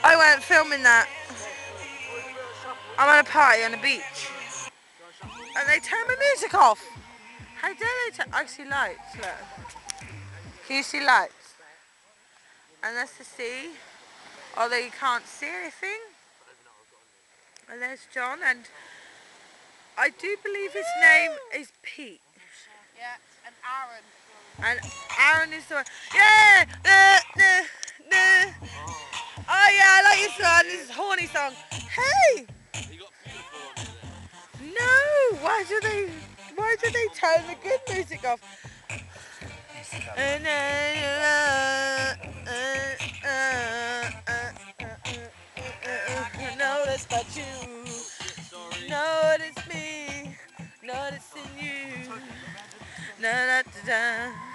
I weren't filming that. I'm on a party on the beach. And they turn my music off. How dare they I see lights, look. Can you see lights? And that's the sea. Although you can't see anything. And there's John, and I do believe his name is Pete. Yeah, and Aaron. And Aaron is the one. Yeah! Oh yeah, I like this one. This is a horny song. Hey! You got beautiful on you there. No! Why do they turn the good music off? Notice but you. Notice me. Noticing you. Da, da, da, da.